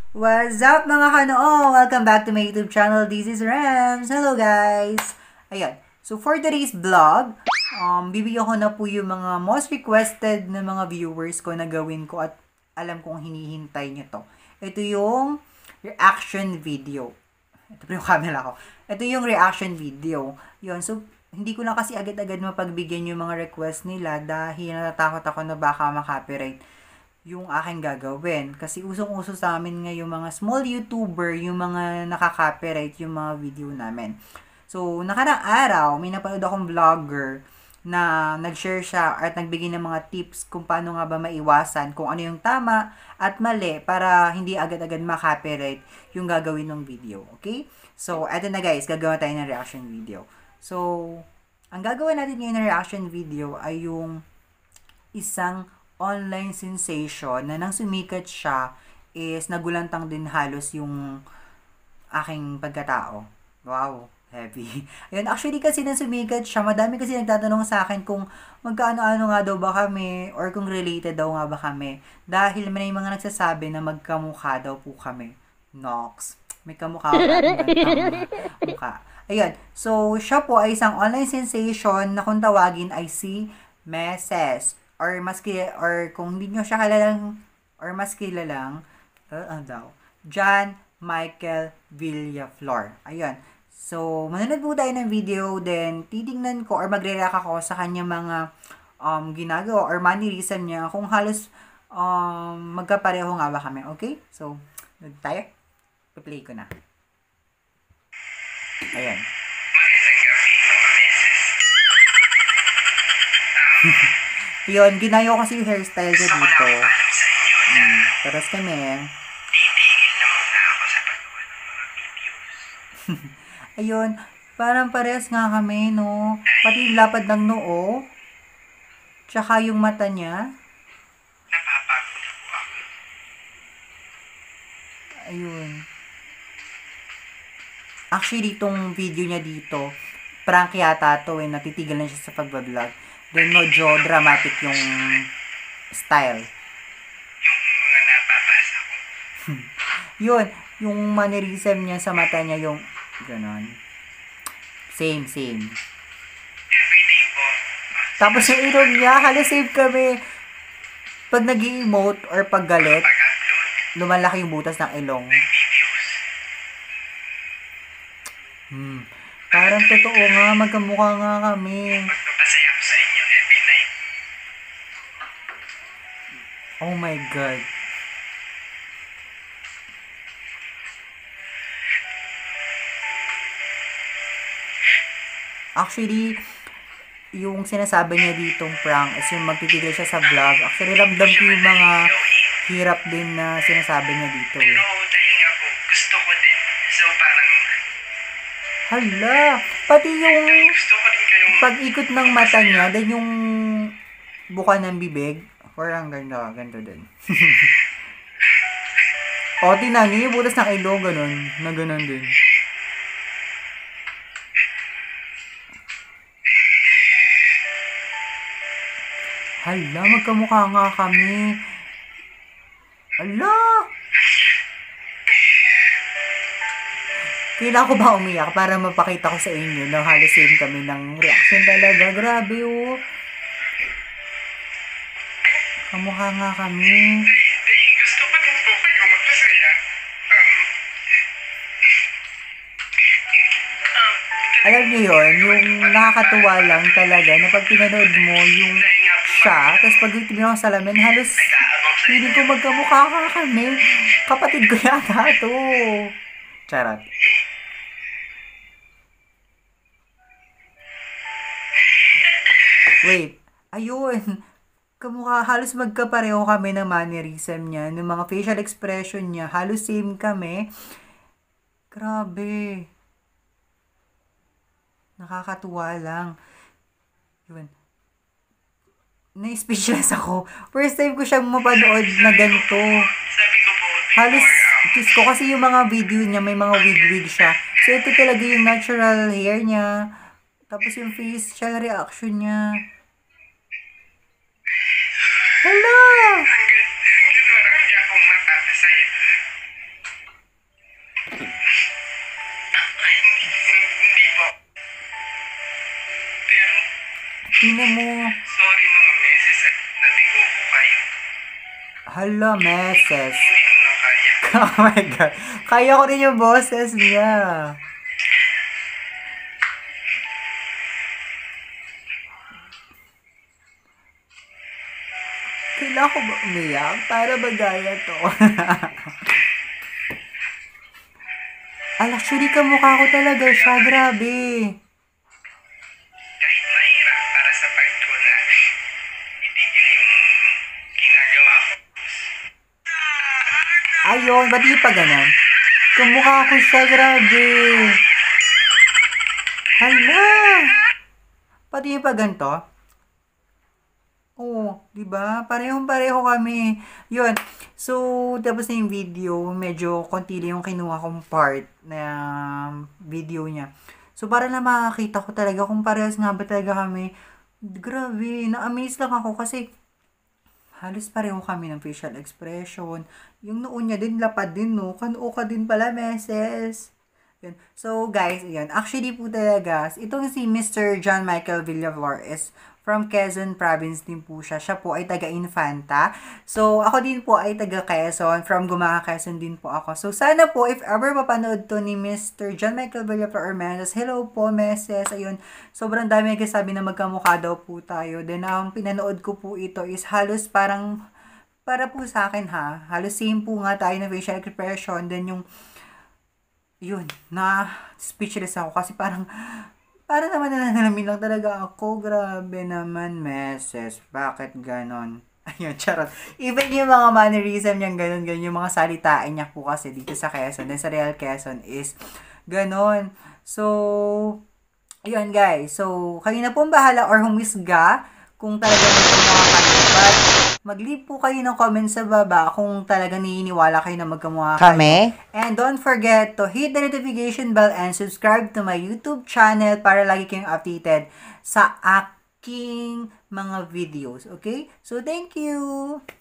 What's up mga kanoo? Welcome back to my YouTube channel. This is Rams. Hello guys! Ayan. So for today's vlog, bibigyan ko na po yung mga most requested na mga viewers ko na gawin ko at alam kong hinihintay nyo to. Ito yung reaction video. Ito po yung camera ko. Ito yung reaction video. Yun. So, hindi ko lang kasi agad-agad mapagbigyan yung mga request nila dahil natatakot ako na baka makopyright yung aking gagawin. Kasi usong-uso sa amin ngayon mga small YouTuber, yung mga nakaka-copyright yung mga video namin. So, nakarang araw, may napanood akong vlogger na nag-share siya at nagbigay ng mga tips kung paano nga ba maiwasan kung ano yung tama at mali para hindi agad-agad ma-copyright yung gagawin ng video. Okay? So, eto na guys, gagawa tayo ng reaction video. So, ang gagawin natin ngayon ng reaction video ay yung isang online sensation na nang sumikat siya is nagulantang din halos yung aking pagkatao. Wow, heavy. Ayun, actually kasi nang sumikat siya, madami kasi nagtatanong sa akin kung magkaano-ano nga daw ba kami or kung related daw nga ba kami. Dahil may mga nagsasabi na magkamukha daw po kami. Nox. May kamukha ka ng mukha. Ayun, so siya po ay isang online sensation na kung tawagin ay si Meses. Or kung hindi nyo siya kilalang or mas kilalang ano daw, John Michael Villaflor. Ayun. So, manonood po tayo ng video, then titingnan ko or magre-react ako sa kanya mga ginagawa or mannerism niya kung halos magkapareho nga ba kami. Okay? So, nag tayo. I-play ko na. Ayan. Magandang gabi, mga meses. Yun, ginayo kasi yung hairstyle ko Gusto ko dito. lang ipaalam sa inyo na Taras kami. titigil na muna ako sa paggawa ng mga videos. Ayun, parang parehas nga kami, no? Pati yung lapad ng noo. Tsaka yung mata niya. Napapagod na po ako. Ayun. Actually, itong video niya dito, prank yata to eh. Natitigil na siya sa pagbablog. Then, medyo dramatic yung style. Yung mga nababasa ko. Yun, yung mannerism niya sa mata niya, yung ganon. Same. Everyday po. Tapos yung ilong niya, halos save kami. Pag nag-emote or pag galit, Pag-upload lumalaki yung butas ng ilong. ng videos. Parang totoo nga, magkamukha nga kami. Magpapasaya ko sa inyo every night. Oh my God. Actually, yung sinasabi niya ditong prank is yung magtitigil siya sa vlog. Actually, ramdam ko yung mga hirap din na sinasabi niya dito. Pero dahil nga po, gusto ko din. So parang, Hala! Pati yung gusto ko din kayong pag-ikot ng mata niya, then yung buka ng bibig, parang ganda din. O, tinan niyo yung butas ng ilong, ganun, na ganun din. Hala, magkamukha nga kami. Hala! Kailangan ko ba umiyak para mapakita ko sa inyo na halos same kami ng reaction talaga. Grabe oh. Kamukha nga kami. dahil gusto ko din po kayong mapasaya. Alam niyo yon, yung nakakatuwa lang talaga na pag pinanood mo yung siya, tapos pag tingnan ko sa salamin, halos Nag-aabang sa feeling ko magkamukha ka kami. Kapatid ko yata to. Charot. Wait. Ayun. Kamukha, halos magkapareho kami ng mannerism niya. Ng mga facial expression niya. Halos same kami. Grabe. Nakakatuwa lang. Yun. Na-speechless ako. First time ko siyang mapanood na ganito. Sabi ko po Halos, before, kiss ko kasi yung mga video niya, may mga wig-wig siya. So, ito talaga yung natural hair niya. Tapos yung facial reaction niya. Hala! hanggang marami akong mapapasaya. Tingnan mo. Sorry mga meses at nabigo ko kayo. Hala, Meses. Hindi ko na kaya. Oh my God. Kaya ko rin yung boses niya. Kailangan ko ba umiyak? Para ba gaya to? Actually, kamukha ko talaga siya. Grabe. Kahit mahirap para sa part ko na itigil yung ginagawa ko. Ayun, ba't di pa ganun? Kamukha ko siya. Grabe. Hala. Pati pa ganito? Oo, di ba? Parehong-pareho kami. Yun. So, tapos na yung video, medyo konti lang yung kinuha kong part na video niya. So, para na makakita ko talaga kung parehas nga ba talaga kami. Grabe, na-amaze lang ako kasi halos pareho kami ng facial expression. Yung noon niya din, lapad din, no? Kanuka din pala, Meses. Yun. So, guys, yun. Actually po talaga, itong si Mr. John Michael Villaflor is from Quezon Province din po siya. Siya po ay taga-Infanta. So, ako din po ay taga-Quezon. From Gumaca, Quezon din po ako. So, sana po, if ever mapanood to ni Mr. John Michael Villaflor or Meses, hello po, Meses. Ayun, sobrang dami nagsasabi na magkamukha daw po tayo. Then, ang pinanood ko po ito is halos parang, para po sa akin ha, halos same po nga tayo na facial expression. Then, yun, na speechless ako kasi parang naman nananalamin lang talaga ako. Grabe naman, Meses. Bakit ganon? Ayun, charot. Even yung mga mannerism niyang ganon, yung mga salitain niya po kasi dito sa Quezon, then sa Real Quezon is ganon. So, ayun guys. So, kayo na pong bahala or humisga kung talagang magkamukha kayo. But, mag-leave po kayo ng comment sa baba kung talagang naniniwala kayo na magkamukha kayo. And don't forget to hit the notification bell and subscribe to my YouTube channel para lagi kayong updated sa aking mga videos. Okay? So, thank you!